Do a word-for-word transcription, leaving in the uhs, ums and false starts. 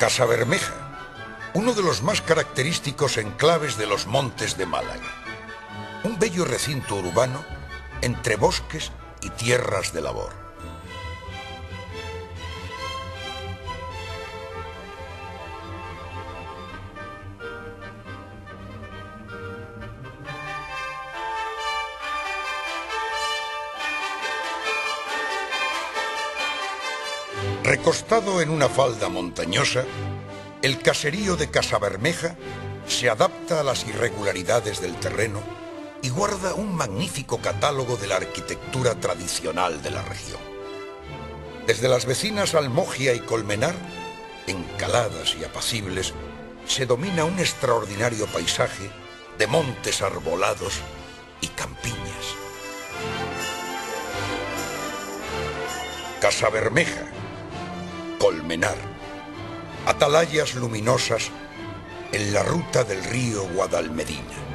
Casabermeja, uno de los más característicos enclaves de los Montes de Málaga. Un bello recinto urbano entre bosques y tierras de labor. Recostado en una falda montañosa, el caserío de Casabermeja se adapta a las irregularidades del terreno y guarda un magnífico catálogo de la arquitectura tradicional de la región. Desde las vecinas Almogia y Colmenar, encaladas y apacibles, se domina un extraordinario paisaje de montes arbolados y campiñas. Casabermeja, Colmenar, atalayas luminosas en la ruta del río Guadalmedina.